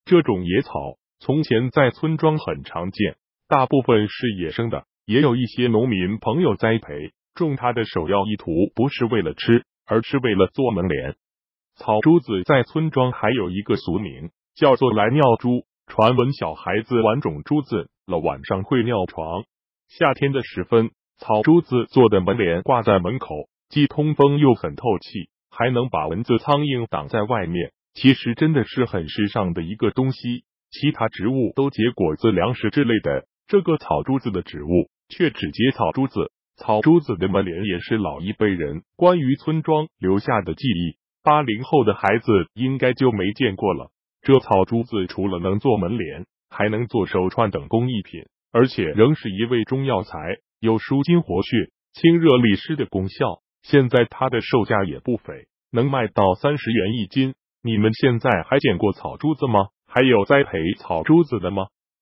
这种野草从前在村庄很常见，大部分是野生的，也有一些农民朋友栽培，种它的首要意图不是为了吃，而是为了做门帘。草珠子在村庄还有一个俗名，叫做来尿珠。传闻小孩子玩种珠子了，晚上会尿床。夏天的时分，草珠子做的门帘挂在门口，既通风又很透气，还能把蚊子苍蝇挡在外面。其实真的是很时尚的一个东西。其他植物都结果子、粮食之类的，这个草珠子的植物却只结草珠子。草珠子的门帘也是老一辈人关于村庄留下的记忆，80后的孩子应该就没见过了。这草珠子除了能做门帘，还能做手串等工艺品，而且仍是一味中药材，有舒筋活血、清热利湿的功效。现在它的售价也不菲，能卖到30元一斤。你们现在还见过草珠子吗？还有栽培草珠子的吗？